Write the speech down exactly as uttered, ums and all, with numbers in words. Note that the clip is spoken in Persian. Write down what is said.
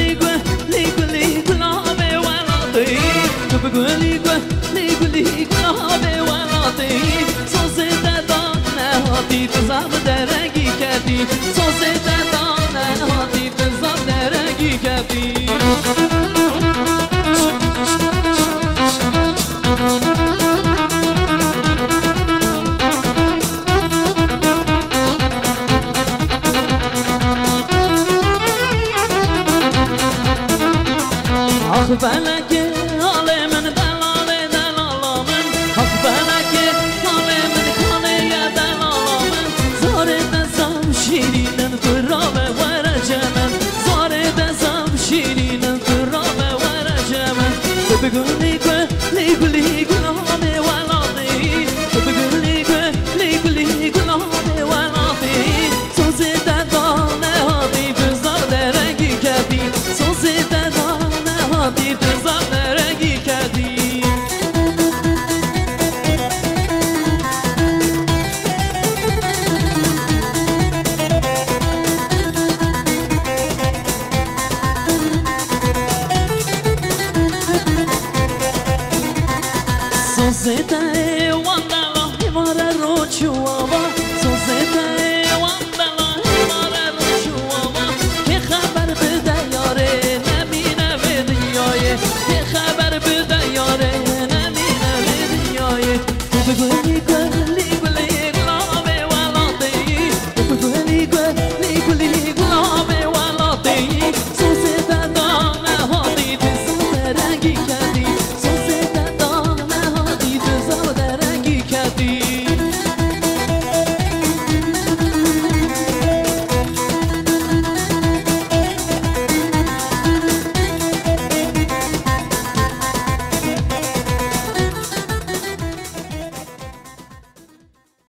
بقولي قولي قولي قلابي ولطي بقولي قولي قولي قلابي ولطي صوصي دانا هاتي تزام درجي كتي صوصي دانا هاتي تزام درجي كتي أخبرك علي من دلالي دلال من أخبرك علي من خالي دلال من زارت زم شيرين تراب ورجمن زارت زم شيرين تراب ورجمن بقولي قولي قولي